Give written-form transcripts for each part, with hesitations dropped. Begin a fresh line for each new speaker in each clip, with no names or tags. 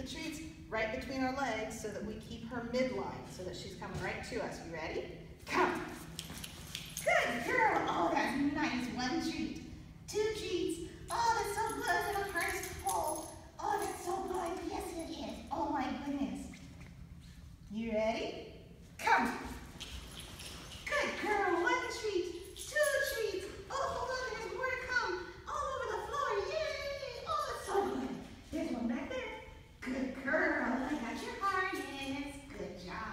the treats right between our legs so that we keep her midline, so that she's coming right to us. You ready? Come. Good girl. Oh, that's nice. One treat. Two treats. Oh, that's so good. And a first pull. Oh, that's so good. Yes, it is. Oh, my goodness. You ready? Come. Good girl. One treat. Two treats. Oh, hold on. There's more to come. All over the floor. Yay. Oh, that's so good. There's one back there. Good girl. I got your harness. Good job.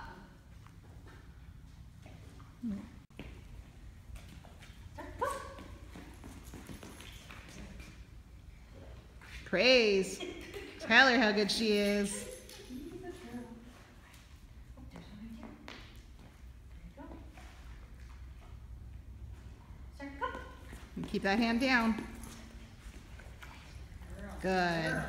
Praise. Tell her how good she is. And keep that hand down. Good.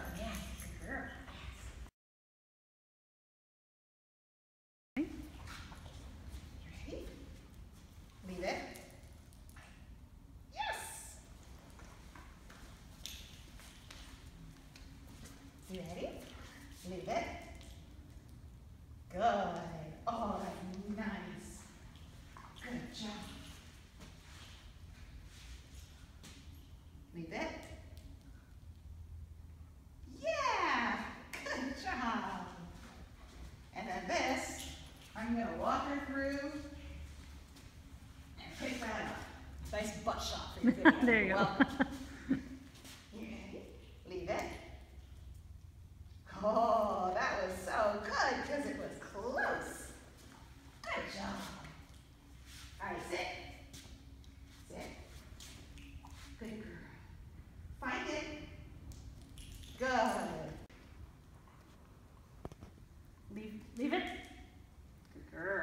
Leave it. Yes. You ready? Leave it. Good. Oh, that's nice. Good job. Leave it. Yeah. Good job. And then this, I'm going to walk her through. Pick that up. Nice butt shot for your video.
There you go.
You ready? Leave it. Oh, that was so good because it was close. Good job. All right, sit. Sit. Good girl. Find it. Good. Leave it. Good girl.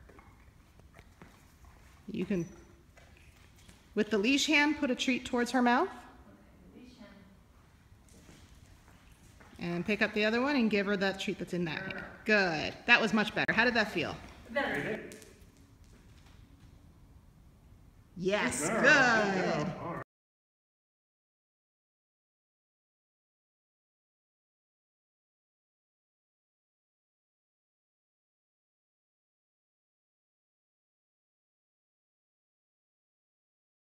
You can, with the leash hand, put a treat towards her mouth. And pick up the other one and give her that treat that's in that hand. Good. That was much better. How did that feel?
Better.
Yes, good.